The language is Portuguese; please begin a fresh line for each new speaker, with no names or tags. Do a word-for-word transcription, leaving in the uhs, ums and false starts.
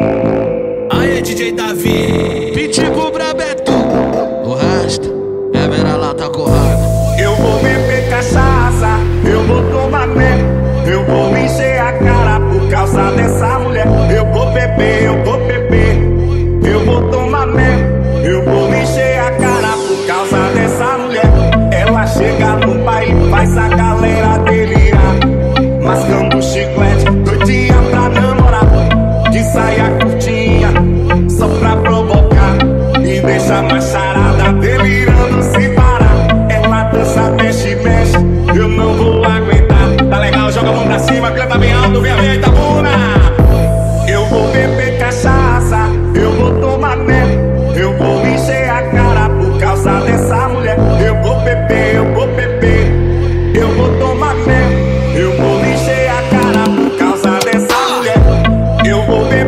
Aí, D J Davi,
Pitbull Brabeto, o resto é ver a lata corrada.
Eu vou beber cachaça, eu vou tomar merda, eu vou me encher a cara por causa dessa mulher. Eu vou beber, eu vou beber, eu vou tomar merda, eu vou me encher a cara por causa dessa mulher. Ela chega no baile, faz a galera delirar, mascando chiclete, doidinha pra namorar, de saia curtinha, só pra provocar, e deixa mais charada delirando sem parar. Ela dança, mexe, mexe, eu não vou aguentar. Tá legal, joga a mão pra cima, canta bem alto, vem a vem a Itabuna. Eu vou beber cachaça, eu vou tomar merda, eu vou me encher a cara por causa dessa mulher. Eu vou beber, eu vou beber, eu vou tomar merda, eu vou me encher a cara por causa dessa mulher. Eu vou beber